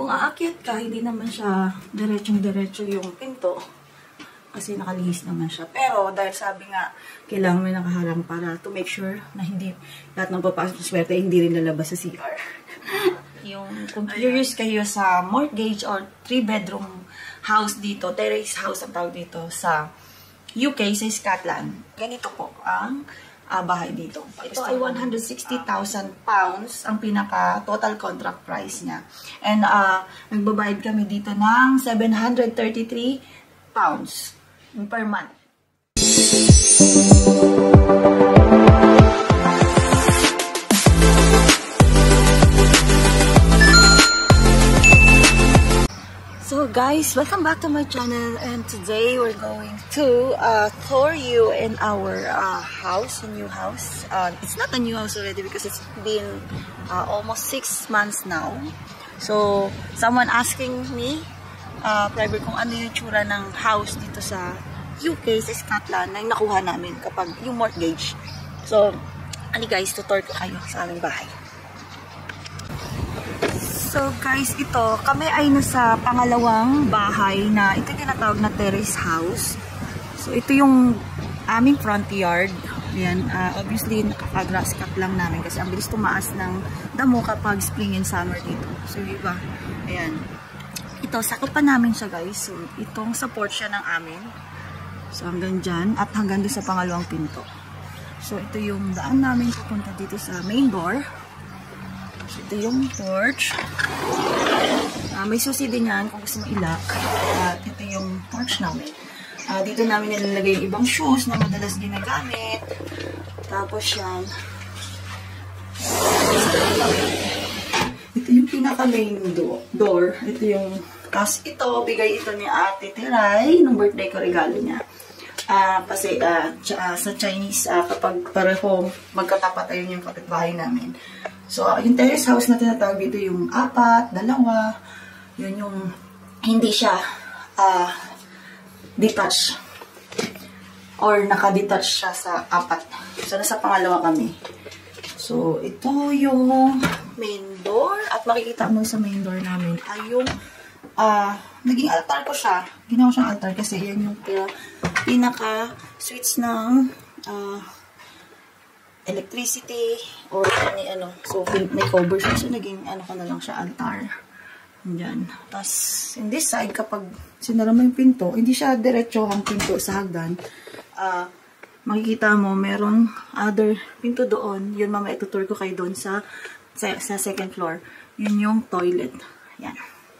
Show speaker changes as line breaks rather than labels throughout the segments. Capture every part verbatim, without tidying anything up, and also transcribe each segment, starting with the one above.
Kung aakyat ka, hindi naman siya diretsong-diretso yung pinto. Kasi nakalihis naman siya. Pero dahil sabi nga, kailangan may nakaharang para to make sure na hindi lahat ng papasok ng swerte hindi rin lalabas sa C R. Yung kung curious kayo sa mortgage or three-bedroom house dito, terrace house ang tawag dito sa U K, sa Scotland. Ganito po ang uh, bahay dito. Ito ay one hundred sixty thousand pounds ang pinaka total contract price niya. And uh, nagbabayad kami dito ng seven hundred thirty-three pounds per month. So guys, welcome back to my channel, and today we're going to uh, tour you in our uh, house, a new house. Uh, it's not a new house already because it's been uh, almost six months now. So someone asking me uh, private kung ano yung tsura ng house dito sa U K, sa Scotland, na yung nakuha namin kapag yung mortgage. So, ali guys, tutor ko kayo sa aming bahay. So guys, ito, kami ay nasa pangalawang bahay na ito tinatawag na terrace house. So ito yung aming front yard. Ayan, uh, obviously nakaka-grass cut lang namin kasi ang bilis tumaas ng damo kapag spring and summer dito. So iba, ayan. Ito, sakop pa namin siya guys. So itong support siya ng amin. So hanggang dyan at hanggang doon sa pangalawang pinto. So ito yung daan namin pupunta dito sa main door. Ito yung porch. Uh, may susi din yan kung gusto mo ilak. At uh, ito yung porch namin. Uh, dito namin nilalagay yung ibang shoes na madalas ginagamit. Tapos yan. Ito yung pinaka main do door. Ito yung, tapos ito, bigay ito ni Ate Tiray nung birthday ko, regalo niya. Uh, kasi uh, uh, sa Chinese, uh, kapag pareho magkatapat ayun yung kapitbahay namin. So, uh, yung terrace house na tinatawag dito yung apat, dalawa, yun yung hindi siya uh, detached or naka-detach siya sa apat. So, nasa pangalawa kami. So, ito yung main door at makikita mo sa main door namin ay yung uh, naging altar ko siya. Ginawa siyang altar kasi yan yung pinaka-switch ng uh, electricity or any ano. So, may cover siya. So, naging ano ka na lang siya, altar. Yan. Tapos, in this side, kapag sinara mo yung pinto, hindi siya diretso ang pinto sa hagdan. Uh, makikita mo, merong other pinto doon. Yun, mama, itutur ko kayo doon sa, sa, sa second floor. Yun yung toilet. Yan.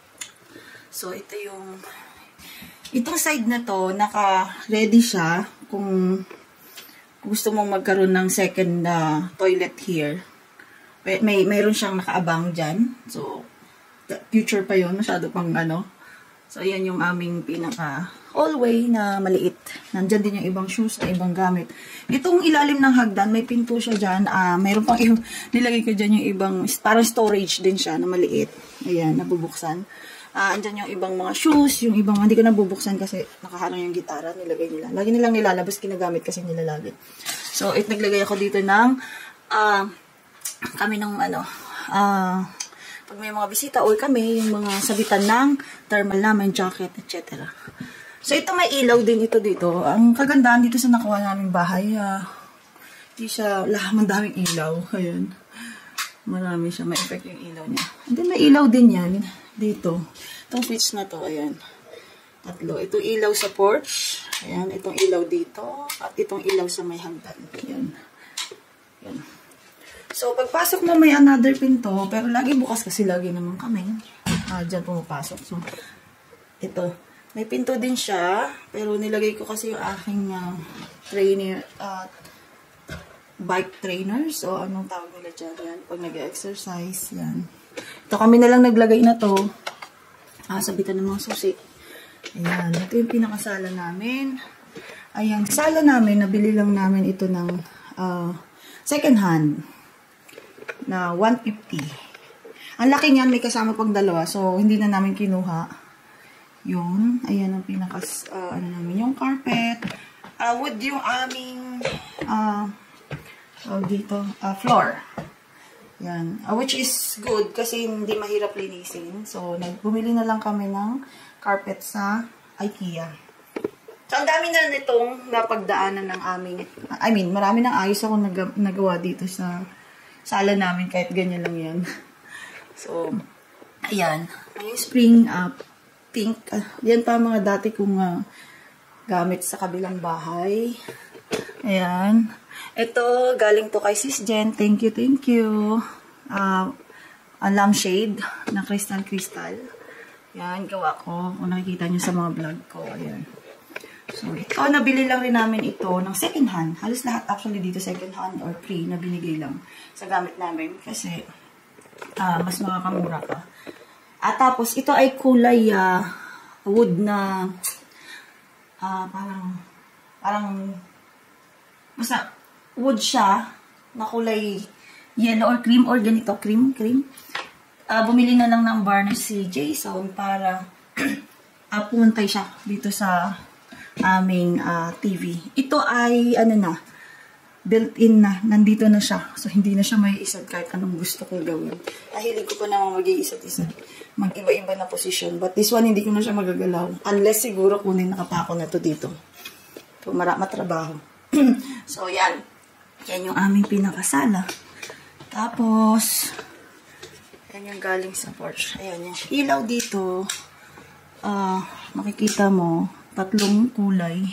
So, ito yung itong side na to, naka-ready siya kung gusto mong magkaroon ng second uh, toilet here. May, may mayroon siyang nakaabang dyan. So, future pa yun. Masyado pang ano. So, yan yung aming pinaka hallway na maliit. Nandyan din yung ibang shoes na ibang gamit. Itong ilalim ng hagdan, may pinto siya dyan. Uh, mayroon pang yung, nilagay ko dyan yung ibang, parang storage din siya na maliit. Ayan, nabubuksan. Uh, andyan yung ibang mga shoes, yung ibang, hindi ko nabubuksan kasi nakaharang yung gitara, nilagay nila. Lagi nilang nilalabas, kinagamit kasi nila lagi. So, it naglagay ako dito ng, uh, kami ng, ano, uh, pag may mga bisita, or kami, yung mga sabitan ng thermal namin, jacket, et cetera. So, ito may ilaw din ito dito. Ang kagandahan dito sa nakuha naming bahay, uh, hindi siya, lahat, mandaming ilaw. Ayun. Marami siya, may effect yung ilaw niya. And then, may ilaw din yan. Dito. Itong switch na to, ayan. Tatlo. Itong ilaw sa porch. Ayan. Itong ilaw dito. At itong ilaw sa may hagdan. Ayan. Ayan. So, pagpasok mo may another pinto. Pero lagi bukas kasi lagi naman kami. Ah, dyan pumapasok. So, ito. May pinto din siya. Pero nilagay ko kasi yung aking uh, trainer, uh, bike trainer. So, anong tawag nila dyan? Yan. Pag nag-exercise. Yan. Ito kami na lang naglagay na to. Ah, sabitan ng mga susi. Ayan. Ito yung pinakasala namin. Ayan. Sala namin, nabili lang namin ito ng uh, second hand. Na one fifty. Ang laki niyan, may kasama pang dalawa. So, hindi na namin kinuha. Yun. Ayan ang pinakas, uh, ano namin. Yung carpet. Uh, wood yung aming uh, oh, dito, uh, floor. Yan. Uh, which is good kasi hindi mahirap linisin. So, bumili na lang kami ng carpet sa IKEA. So, ang dami na nitong napagdaanan ng aming, I mean, marami nang ayos ako nag nagawa dito sa sala namin kahit ganyan lang yan. So, ayan. Yung spring uh, pink. Uh, yan pa mga dati kong uh, gamit sa kabilang bahay. Ayan. Ito, galing to kay Sis Jen. Thank you, thank you. Uh, a lampshade na crystal crystal. Yan, gawa ko. Kung nakikita nyo sa mga vlog ko. Ayan. So, ito, nabili lang rin namin ito ng second hand. Halos lahat actually dito second hand or free na binigay lang sa gamit namin. Kasi, uh, mas makakamura ka. At tapos, ito ay kulay uh, wood na uh, parang parang basta wood siya na kulay yellow or cream or ganito, cream, cream. Uh, bumili na lang ng varnish si Jason para uh, puntay siya dito sa aming uh, T V. Ito ay, ano na, built-in na. Nandito na siya. So, hindi na siya may isad kahit anong gusto kong gawin. Nahilig ko pa naman mag-iisad-isad. Mag-iba-iba na position. But this one, hindi ko na siya magagalaw. Unless siguro kunin nakapako na to dito. So, matrabaho. So, yan. Yan yung aming pinakasala. Tapos, yan yung galing sa porch. Ayan, yung ilaw dito. Uh, makikita mo, tatlong kulay.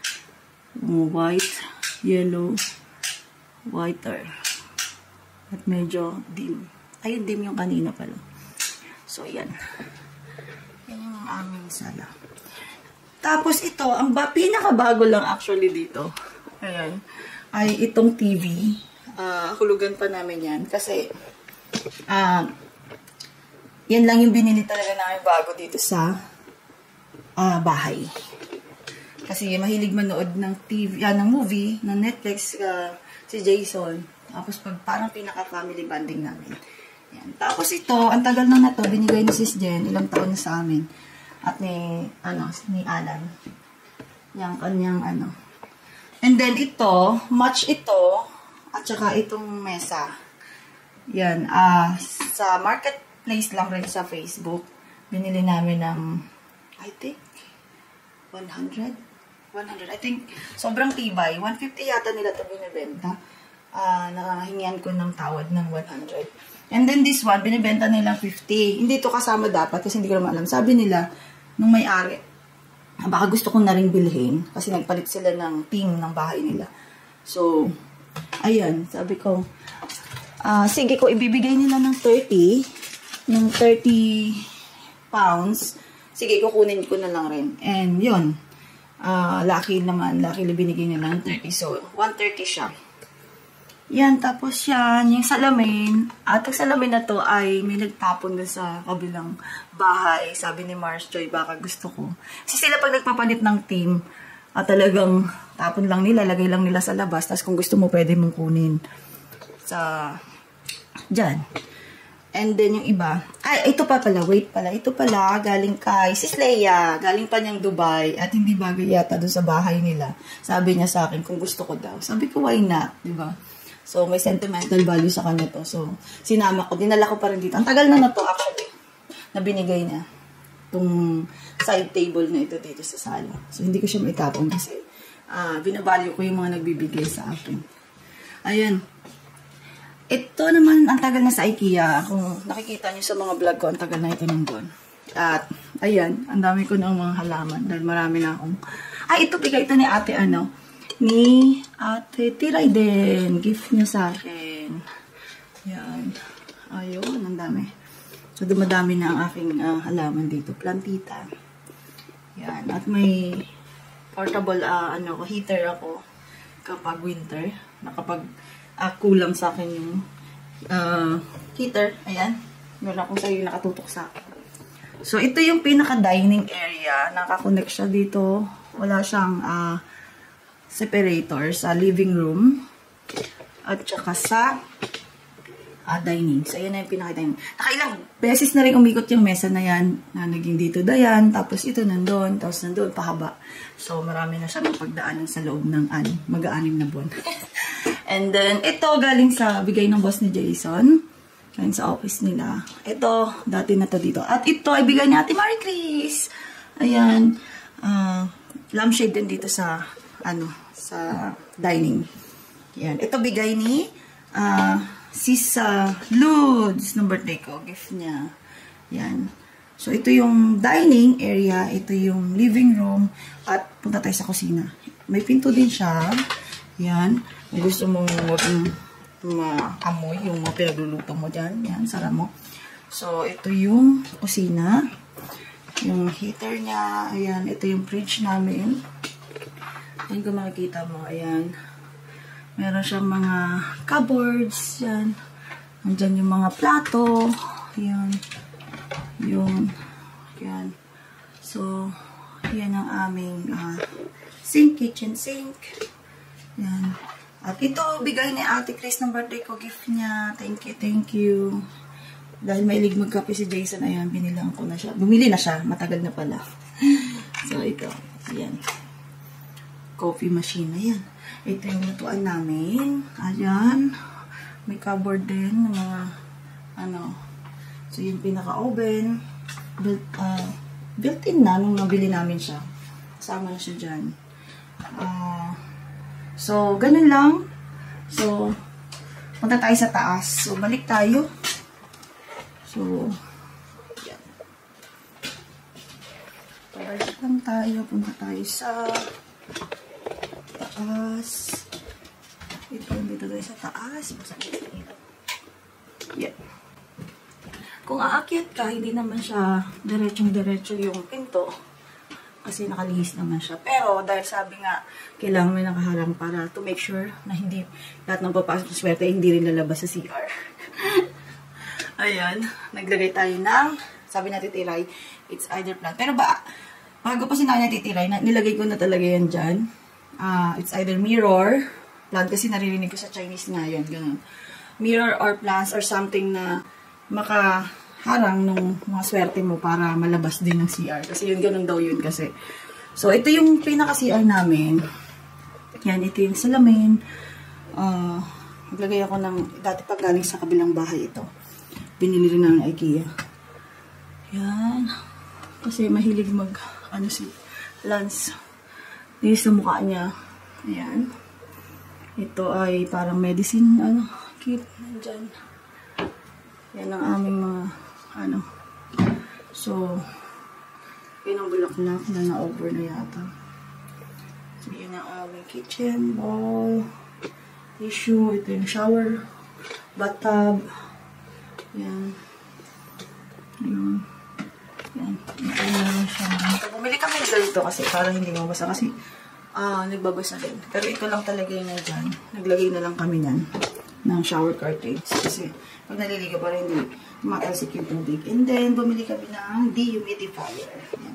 White, yellow, whiter. At medyo dim. Ayun, dim yung kanina pala. So, yan. Yan yung aming sala. Tapos, ito, ang ba, pinakabago lang actually dito. Ayan. Ay itong T V. Uh, hulugan pa namin yan. Kasi, ah, uh, yan lang yung binili talaga namin bago dito sa uh, bahay. Kasi mahilig manood ng T V, uh, ng movie, ng Netflix, uh, si Jason. Tapos pag parang pinaka-family bonding namin. Yan. Tapos ito, ang tagal na na to, binigay ni Sis Jen, ilang taon na sa amin. At ni, ano, ni Alan. Yang kanyang, ano. And then ito, match ito, at saka itong mesa. Yan, ah, uh, sa marketplace lang rin sa Facebook. Binili namin ng, I think, one hundred? one hundred. I think, sobrang tibay. one fifty yata nila ito binibenta. Uh, nakahingian ko ng tawad ng one hundred. And then this one, binibenta nila fifty. Hindi ito kasama dapat kasi hindi ko naman alam. Sabi nila, nung may-ari, baka gusto ko na rin bilhin kasi nagpalit sila ng team ng bahay nila. So, ayan, sabi ko, uh, sige ko, ibibigay nila ng thirty, ng thirty pounds, sige, kukunin ko na lang rin. And yun, uh, lucky naman, lucky binigay nila ng thirty. So, one thirty siya. Yan, tapos yan, yung salamin. At ang salamin na to ay may nagtapon doon sa kabilang bahay. Sabi ni Mars Joy, baka gusto ko. Kasi sila pag nagpapalit ng team, at talagang tapon lang nila, lagay lang nila sa labas. Tapos kung gusto mo, pwede mong kunin. Sa, dyan. And then yung iba, ay, ito pa pala, wait pala. Ito pala, galing kay Sis Leia. Galing pa niyang Dubai. At hindi bagay yata doon sa bahay nila. Sabi niya sa akin, kung gusto ko daw. Sabi ko, why not? Diba? So, may sentimental value sa kanya to. So, sinama ko. Dinala ko pa rin dito. Ang tagal na na to actually. Na binigay niya. Itong side table na ito dito sa sala. So, hindi ko siya maitapon kasi uh, binavalue ko yung mga nagbibigay sa akin. Ayan. Ito naman, ang tagal na sa IKEA. Kung nakikita niyo sa mga vlog ko, ang tagal na ito nandun. At, ayan. Ang dami ko ng mga halaman. Dahil marami na akong... Ay, ito, bigay ito ni ate, ano... ni Ate Tiray din. Gift niya sa akin. Yan. Ayun, ang dami. So, dumadami na ang aking uh, halaman dito. Plantita. Yan. At may portable uh, ano, heater ako kapag winter. Nakapag uh, kulang sa akin yung uh, heater. Ayan. Meron akong sa'yo nakatutok sa akin. So, ito yung pinaka-dining area. Nakakonect siya dito. Wala siyang uh, separator sa living room at saka sa uh, dining. So, yan na yung pinaka-dining. Nakailang beses na rin umikot yung mesa na yan na naging dito dayan, tapos ito nandun, tapos nandun, pahaba. So, marami na siya mapagdaanan sa loob ng mag-aanim na buwan. And then, ito galing sa bigay ng boss ni Jason. Yan sa office nila. Ito, dati na to dito. At ito ay bigay ni Ate Marie Chris. Ayan. Uh, lampshade din dito sa, ano, sa dining. Yan. Ito bigay ni uh, Sisa Ludes ng birthday ko. Gift niya. Yan. So, ito yung dining area. Ito yung living room. At punta tayo sa kusina. May pinto din siya. Yan. Kung gusto mong maamoy yung mga pinagluluto mo dyan. Yan, sara mo. So, ito yung kusina. Yung heater niya. Ayan, ito yung fridge namin. Ayan kung makikita mo. Ayan. Meron siyang mga cupboards. Yan. Andyan yung mga plato. Ayan. Yung. Ayan. So, yan ang aming uh, sink, kitchen sink. Yan. At ito, bigay ni Ate Chris ng birthday ko. Gift niya. Thank you, thank you. Dahil mahilig magkape si Jason, ayan, binilang ko na siya. Bumili na siya. Matagal na pala. So, ito. Ayan. Coffee machine. Ayan. Ito yung lutuan namin. Ayan. May cupboard din ng mga, ano. So, yung pinaka-oven. Built, uh, built-in na nung nabili namin siya. Kasama na siya dyan. Ah, uh, So, ganun lang. So, punta tayo sa taas. So, balik tayo. So, yan. Pabalik lang tayo. Punta tayo sa taas. Ito, dito tayo sa taas. Yan. Kung aakyat ka, hindi naman siya diretsong-diretso yung pinto. Kasi nakalihis naman siya. Pero, dahil sabi nga, kailangan may nakaharang para to make sure na hindi lahat ng papasok ng swerte, hindi rin lalabas sa C R. Ayan. Naglagay tayo ng, sabi natin tiray, it's either plant. Pero ba, bago pa sinabi natin tiray, nilagay ko na talaga yan dyan. Uh, it's either mirror, plant kasi naririnig ko sa Chinese nga yun. Ganun. Mirror or plants or something na maka... harang nung mga swerte mo para malabas din ng C R. Kasi yun, ganun daw yun kasi. So, ito yung pinaka-C R namin. Yan, ito yung salamin. Uh, naglagay ako ng, dati pag galing sa kabilang bahay ito. Binili rin ng IKEA. Yan. Kasi mahilig mag, ano si, Lance. Dito sa mukha niya. Ayan. Ito ay parang medicine, ano, kit. Nandyan. Yan ang aming mga, ano. So, yun ang bulaklak na na-over na yata. So, yun ang aming kitchen, bowl, tissue, ito yung shower, bathtub. Yan. Yan. Yan. Ito yung siya. So, bumili kami dito kasi para hindi mabasa kasi ah, nagbabasa din. Pero ito lang talaga yung na dyan. Naglagay na lang kami nan ng shower curtains. Kasi pag naliligo para hindi matalsik yung tubig. And then, bumili kami ng dehumidifier. Yan.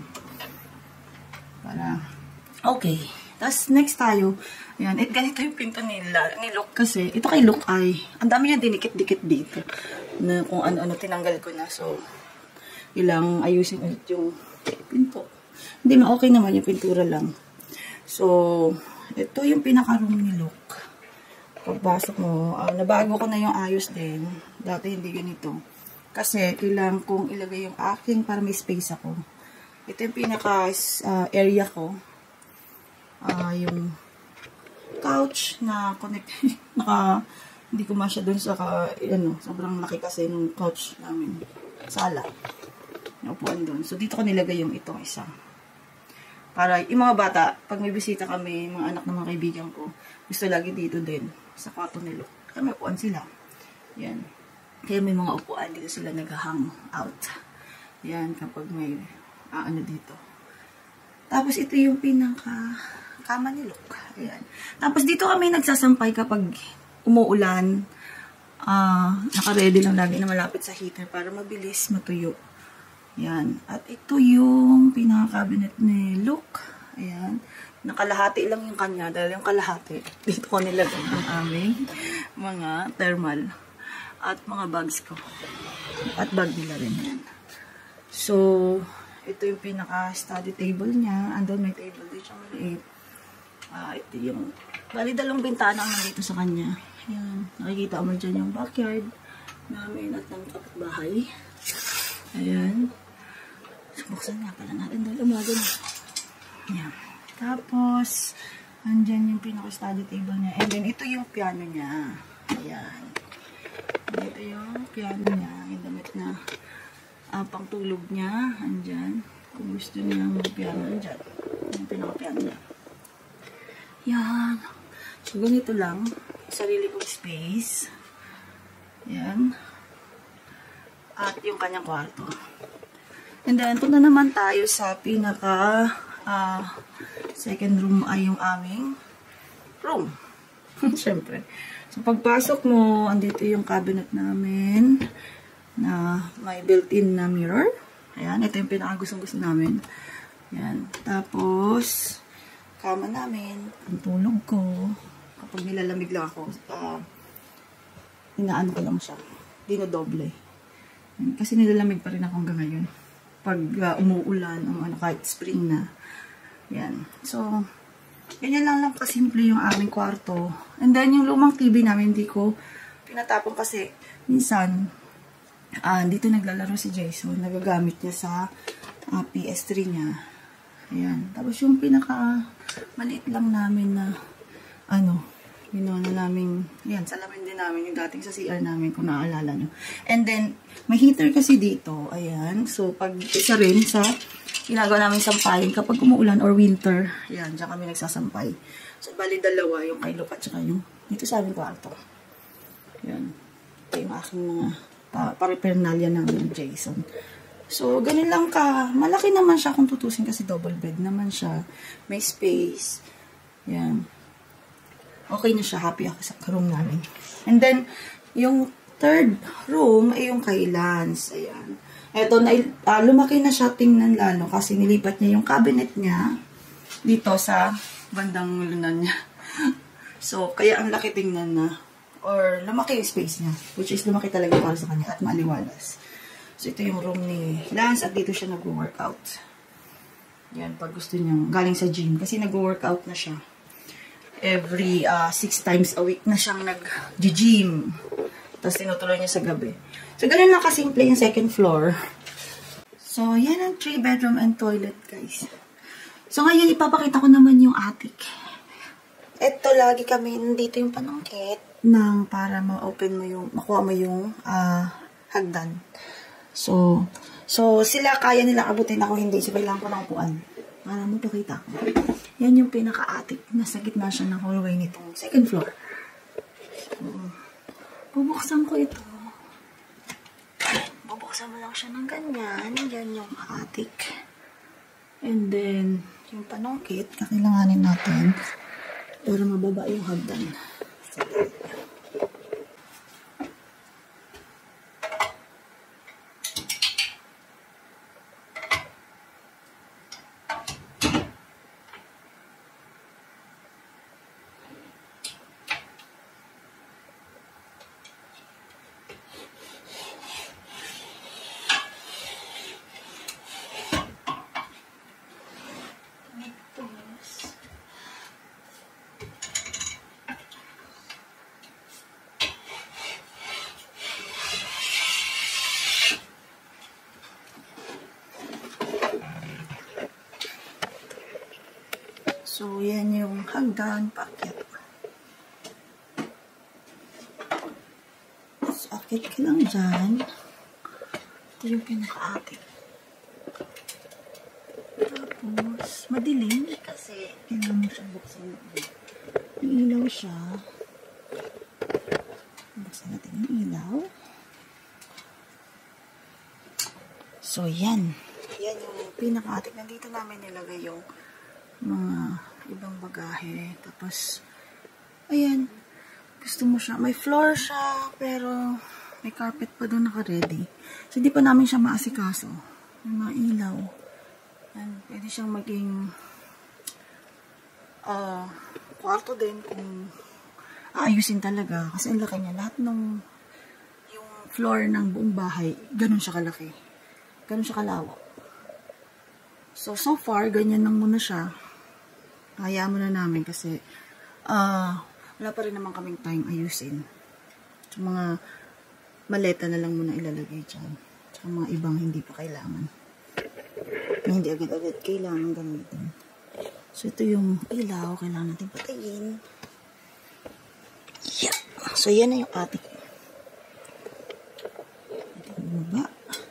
Para, okay. Tapos, next tayo. Ayan, it ganito yung pinto nila, ni Luke. Kasi, ito kay Luke ay, ang dami niya dinikit-dikit dito. Na kung ano-ano, tinanggal ko na. So, ilang ayusin ulit yung pinto. Hindi na okay naman yung pintura lang. So, ito yung pinaka-room ni Luke. Pagpasok mo, uh, nabago ko na yung ayos din. Dati hindi ganito. Kasi, kailangan kong ilagay yung aking para may space ako. Ito yung pinaka uh, area ko. Uh, yung couch na connect. Naka, hindi ko masya dun sa, ka, ano, sobrang laki kasi yung couch namin. Sala. Naupuan dun. So, dito ko nilagay yung itong isa. Para, yung mga bata, pag may bisita kami, mga anak ng mga kaibigan ko, gusto lagi dito din, sa kwarto nila. Kaya may upuan sila. Yan. Kaya may mga upuan dito sila nag-hang out. Yan, kapag may, ah, ano dito. Tapos, ito yung pinaka kama ni Luke. Ayan. Tapos, dito kami nagsasampay kapag umuulan. Uh, naka-ready lang lagi na malapit sa heater para mabilis matuyo. Yan. At ito yung pinaka-cabinet ni Luke. Ayan. Nakalahati lang yung kanya dahil yung kalahati. Dito ko nilagay ang aming mga thermal at mga bags ko. At bag nila rin yan. So, ito yung pinaka-study table niya. Andun may table dito siya maliit. Uh, ito yung, bali dalawang bintana ang nandito sa kanya. Ayan. Nakikita mo dyan yung backyard. namin at ng kapitbahay. Ayan. Buksan nga pala natin dahil umaga na. Ayan. Tapos, andyan yung pinaka-study table niya. And then, ito yung piano niya. Ayan. Ito yung piano niya. Yung damit na uh, pangtulog niya. Andyan. Kung gusto niya mag-piano, andyan. Yung pinaka-piano niya. Ayan. So, ganito lang. Sarili kong space. Ayan. At yung kanyang kwarto. And then, punta naman tayo sa pinaka uh, second room ay yung aming room. Siyempre. So, pagpasok mo, andito yung cabinet namin na may built-in na mirror. Ayan, ito yung pinaka-gustong-gusto namin. Ayan. Tapos, kama namin, ang tulog ko. Kapag nilalamig lang ako, uh, inaano ko lang siya. Dinodoble. Ayan, kasi nilalamig pa rin ako hanggang ngayon. Pag uh, umuulan, um, ano, kahit spring na. Yan. So, ganyan lang lang kasimple yung aming kwarto. And then, yung lumang T V namin, hindi ko pinatapon kasi minsan, uh, dito naglalaro si Jason. Nagagamit niya sa uh, P S three niya. Ayan. Tapos, yung pinaka maliit lang namin na ano, ginawa na namin, yan, salamin din namin yung dating sa C R namin kung naaalala nyo. And then, may heater kasi dito, ayan. So, pag isa rin sa ginagawa namin sampayin kapag umuulan or winter, ayan, dyan kami nagsasampay. So, bali dalawa, yung kay Luke at saka yung dito sa aming kwarto. Ayan. Ito yung aking mga pa paraphernalia namin, Jason. So, ganun lang ka. Malaki naman siya kung tutusin kasi double bed naman siya. May space. Ayan. Okay na siya. Happy ako sa room namin. And then, yung third room ay yung kay Lance. Ayan. Ito, na, uh, lumaki na siya tingnan lalo kasi nilipat niya yung cabinet niya dito sa bandang lunan niya. So, kaya ang laki tingnan na. Or, lumaki yung space niya. Which is, lumaki talaga para sa kanya at maliwalas. So, ito yung room ni Lance at dito siya nag-workout. Yan, pag gusto niyang galing sa gym. Kasi nag-workout na siya. Every uh, six times a week na siyang nag-gym. Tapos tinutuloy niya sa gabi. So, ganun lang kasimple yung second floor. So, yan ang three bedroom and toilet, guys. So, ngayon, ipapakita ko naman yung attic. Ito, lagi kami, nandito yung panangkit nang para ma-open mo yung, makuha mo yung uh, hagdan. So, so, sila kaya nila abutin ako, hindi. So, kailangan ko ng upuan. Para mo pakita ko. Yan yung pinaka-attic. Nasa gitna siya ng hallway nitong second floor. So, bubuksan ko ito. Bubuksan mo lang siya ng ganyan. Yan yung attic. And then, yung panungkit, kakailanganin natin para mababa yung hagdan. So, So, yan yung hagdan, paakyat. So, akyat ka lang dyan. Ito yung pinaka-attic. Tapos, madilim kasi kailangan mo siya buksan. Yung ilaw siya. Buksan natin yung ilaw. So, yan. Yan yung pinaka-attic. Nandito namin nilagay yung mga ibang bagahe. Tapos, ayan. Gusto mo siya. May floor siya, pero may carpet pa doon naka-ready. So, hindi pa namin siya maasikaso. May mga ilaw. Ayan, pwede siyang maging uh, kwarto din kung aayusin talaga. Kasi ang laki niya. Lahat ng yung floor ng buong bahay, ganun siya kalaki. Ganun siya kalawak. So, so far, ganyan lang muna siya. Hayaan muna namin kasi uh, wala pa rin naman kaming time ayusin. So, mga maleta na lang muna ilalagay dyan. Tsaka mga ibang hindi pa kailangan. Na hindi agad-agad kailangan gamitin. So, ito yung ilaw. Kailangan natin patayin. Yeah. So, yan na yung attic. Ito yung baba.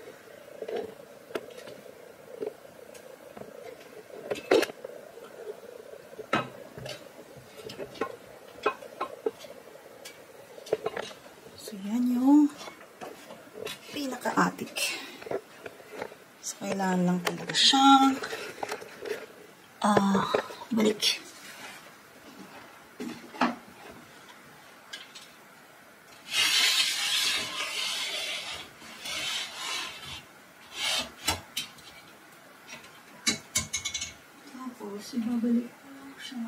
So, yan yung pinaka-attic. So, kailangan lang talaga siyang ah, uh, balik. Tapos, ibabalik ko lang siya.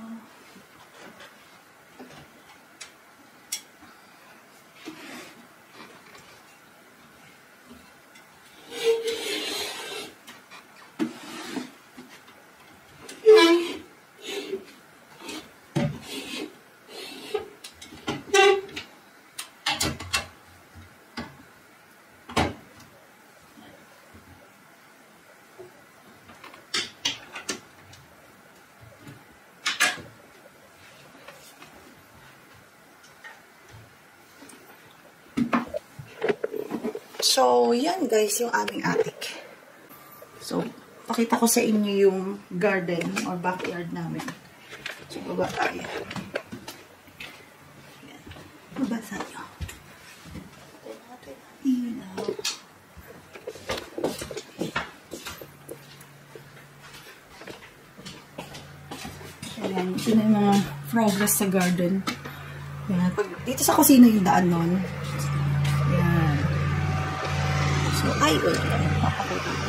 So, yan guys, yung aming attic. So, pakita ko sa inyo yung garden or backyard namin. So, baba tayo. Yan. Baba tayo. Ilaw. Ayan, ito na yung mga progress sa garden. Ayan. Pag, dito sa kusina yung daan nun. Ayan. So, ay, wala lang. Papakita ko.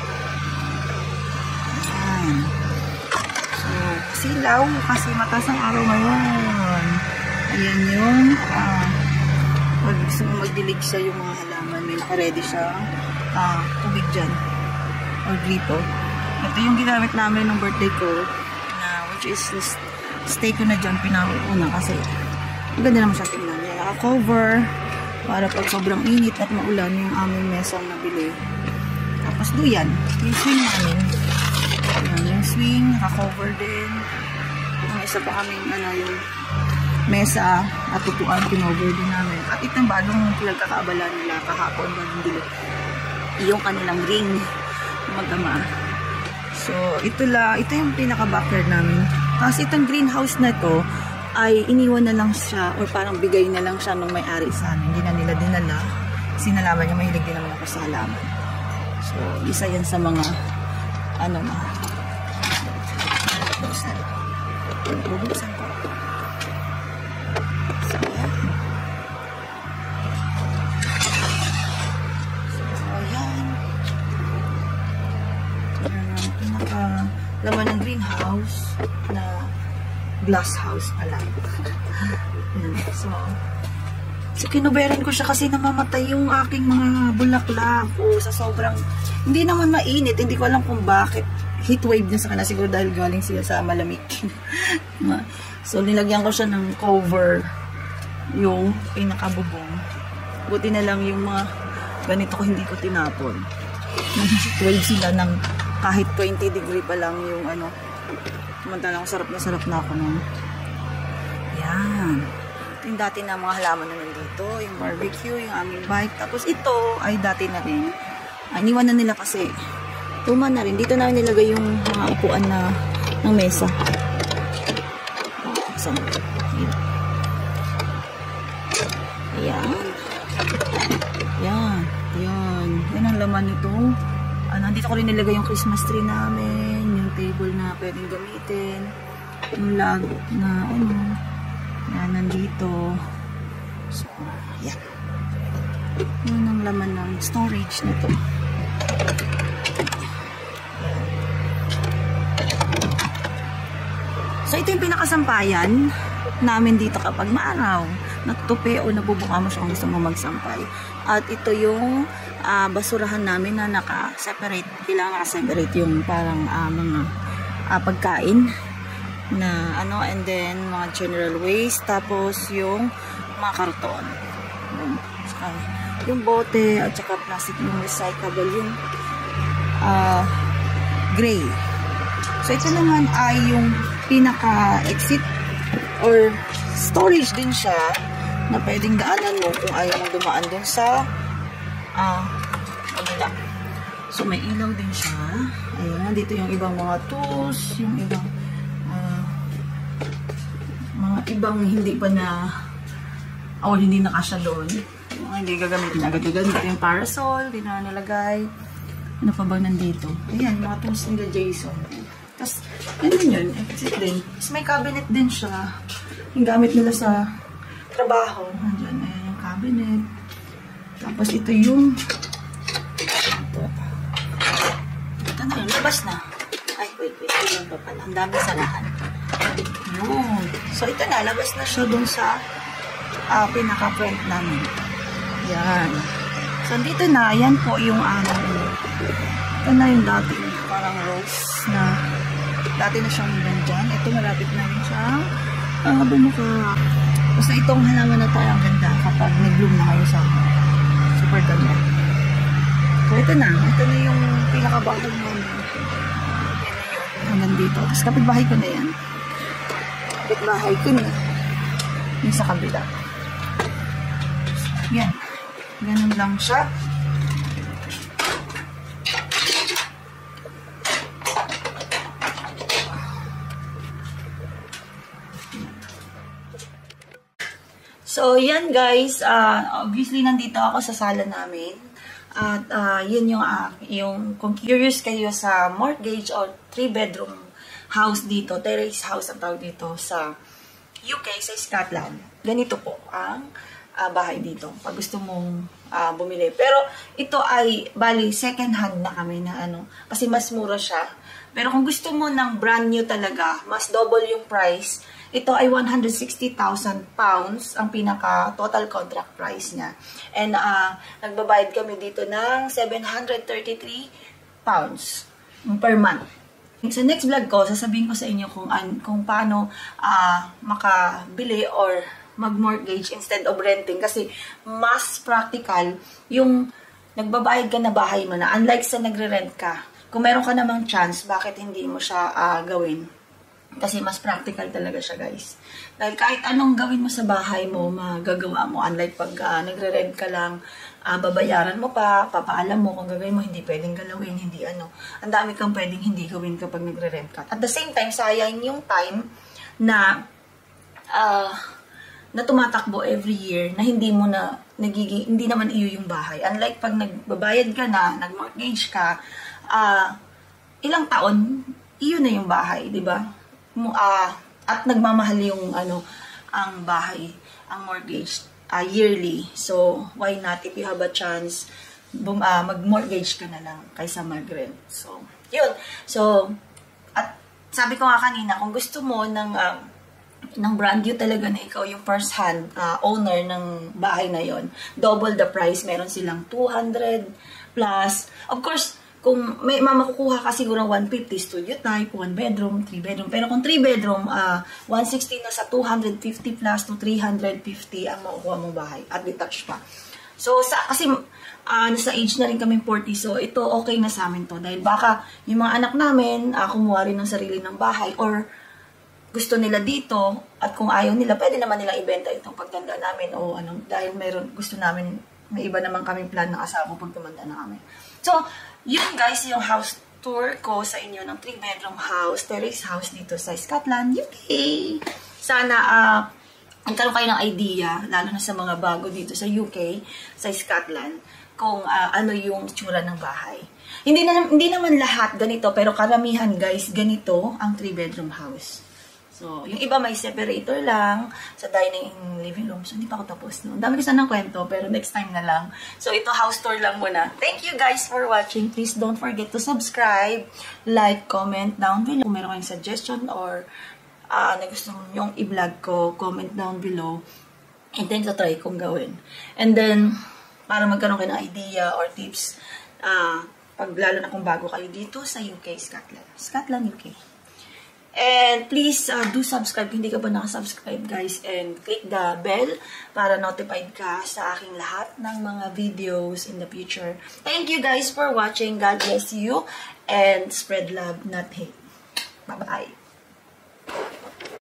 Ayan. So, silaw kasi mataas ang araw ngayon. Ayan yung, ah, pag gusto mo magdilig sa yung mga halaman, may naka-ready siya, ah, tubig dyan. Or gripo. Ito yung ginamit namin ng birthday ko, na, which is, stay ko na dyan, pinakauna kasi, maganda naman siya tingnan. Naka-cover, para pag sobrang init at maulan yung aming mesang nabili. Tapos duyan, yung swing namin. Ayan, yung swing, naka-cover din. Yung isa pa kaming, ano, yung mesa at tutuan, pinover din namin. At itong bagong pinagkakaabala nila kahapon, bagong dilo. Yung kanilang ring, mag-ama. So, ito la, ito yung pinaka-backyard namin. Tapos itong greenhouse na to, ay iniwan na lang siya or parang bigay na lang siya nung may-ari sa amin. Hindi na nila dinala. Sinalaman niya, mahilig din naman ako sa halaman. So, isa yan sa mga ano na. Bubuksan. Bubuksan ko. So, yan. So, yan. Yan ang pinaka-laman ng greenhouse na glass house pala. So, so kinuberan ko siya kasi namamatay yung aking mga bulaklak. O, sa sobrang, hindi naman mainit. Hindi ko alam kung bakit. Heat wave na sa kanila. Siguro dahil galing sila sa malamig. So, nilagyan ko siya ng cover. Yung pinakabubong. Buti na lang yung mga ganito ko hindi ko tinapon. Heat wave sila ng kahit twenty degree pa lang yung ano. Samantala ako, sarap na sarap na ako nun. Yan. Ito yung dati na mga halaman na nandito. Yung barbecue, yung aming bike. Tapos ito ay dati na rin. Ay, iniwan na nila kasi. Tuma na rin. Dito na nilagay yung mga upuan na ng mesa. Saan? Ayan. Yan. Yan. Yan ang laman nito. Ah, nandito ko rin nilagay yung Christmas tree namin, yung table na pwedeng gamitin, yung log na ano, na nandito. So, yan. Yun ang laman ng storage nito. So, ito yung pinakasampayan namin dito kapag maaraw, natutupi o nabubuka mo siya kung gusto mo magsampay. At ito yung uh, basurahan namin na naka-separate. Kailangan naka-separate yung parang uh, mga uh, pagkain na ano, and then mga general waste, tapos yung mga karton. Um, yung bote at saka plastic yung recyclable, yung uh, gray. So, ito naman ay yung pinaka-exit or storage din siya na pwedeng daanan mo kung ayaw mong dumaan dun sa uh, kabila. So, may ilaw din siya. Ayan, dito yung ibang mga tools, yung ibang uh, mga ibang hindi pa na o hindi nakasya doon. Yung hindi gagamitin agad-agad. Dito yung parasol, di na nalagay. Ano pa ba nandito? Ayan, mga tools nila Jason. Tapos, yun din yun. Exit din. Tapos may cabinet din siya. Yung gamit nila sa trabaho. Andyan, ayan yung cabinet. Tapos ito yung ito. Ito na, labas na. Ay, wait, wait. Ito lang pa pala. Ang dami sarahan. Yun. So, ito na. Labas na siya dun sa uh, pinaka-front namin. Yan. So, dito na. Yan po yung aming ito na yung dating parang rose na dati na siyang nandyan. Ito, malapit na rin siya. Ah, bumuka. Basta itong halaman na tayo ang ganda kapag nag-bloom na kayo sa super ganda. So, ito na. Ito na yung pinakabagod mo. Hanggang dito. Tapos kapitbahay ko na yan. Kapitbahay ko na. Yung sa kabila. Yan. Ganun lang siya. So, yan guys, uh, obviously nandito ako sa sala namin. At uh, yun yung, uh, yung, kung curious kayo sa mortgage or three bedroom house dito, terrace house ang tawag dito sa U K, sa Scotland. Ganito po ang uh, bahay dito, pag gusto mong uh, bumili. Pero ito ay, bali, second hand na kami na ano, kasi mas mura siya. Pero kung gusto mo ng brand new talaga, mas double yung price. Ito ay one hundred sixty thousand pounds ang pinaka total contract price niya. And uh, nagbabayad kami dito ng seven hundred thirty-three pounds per month. Sa next vlog ko, sasabihin ko sa inyo kung, kung paano uh, makabili or mag-mortgage instead of renting. Kasi mas practical yung nagbabayad ka na bahay mo na. Unlike sa nagre-rent ka, kung meron ka namang chance, bakit hindi mo siya uh, gawin? Kasi mas practical talaga siya, guys. Dahil kahit anong gawin mo sa bahay mo, magagawa mo. Unlike pag uh, nagre-rent ka lang, uh, babayaran mo pa, papaalam mo kung gagawin mo, hindi pwedeng galawin, hindi ano. Ang dami kang pwedeng hindi gawin kapag nagre-rent ka. At the same time, sayang yung time na uh, na tumatakbo every year na hindi mo na nagiging, hindi naman iyo yung bahay. Unlike pag nagbabayad ka na, nag-mortgage ka, uh, ilang taon, iyo na yung bahay, di ba? Uh, at nagmamahal yung ano ang bahay, ang mortgage uh, yearly. So, why not if you have a chance bum, uh, mag-mortgage ka na lang kaysa mag-rent. So, yun. So, at sabi ko nga kanina, kung gusto mo ng uh, ng brand new talaga na ikaw yung first hand uh, owner ng bahay na yon, double the price. Meron silang two hundred plus. Of course, kung may makukuha ka siguro one fifty studio type, one bedroom, three bedroom. Pero kung three bedroom, uh, one sixty na sa two hundred fifty plus to three hundred fifty ang makukuha mong bahay at detached pa. So, sa, kasi uh, nasa age na rin kami forty, so ito okay na sa amin to. Dahil baka yung mga anak namin, uh, kumuha rin ng sarili ng bahay or gusto nila dito at kung ayaw nila, pwede naman nilang ibenta itong pagtanda namin o ano, dahil meron, gusto namin, may iba naman kaming plan ng asawa pag tumanda na kami. So, yun guys, yung house tour ko sa inyo ng three bedroom house, terrace house dito sa Scotland, U K. Sana, uh, nagkaroon kayo ng idea, lalo na sa mga bago dito sa U K, sa Scotland, kung uh, ano yung itsura ng bahay. Hindi, na, hindi naman lahat ganito, pero karamihan guys, ganito ang three bedroom house. So, yung iba may separator lang sa dining living room. So, hindi pa ako tapos. No? Ang dami ko sanang kwento, pero next time na lang. So, ito house tour lang muna. Thank you guys for watching. Please don't forget to subscribe, like, comment down below. Kung meron kayong suggestion or uh, na gusto nyong i-vlog ko, comment down below. And then, try kong gawin. And then, para magkaroon kayo ng idea or tips, uh, pag lalo na kung bago kayo dito sa U K, Scotland. Scotland, U K. And please uh, do subscribe kung hindi ka ba nakasubscribe, guys. And click the bell para notified ka sa aking lahat ng mga videos in the future. Thank you guys for watching. God bless you. And spread love, not hate. Bye-bye.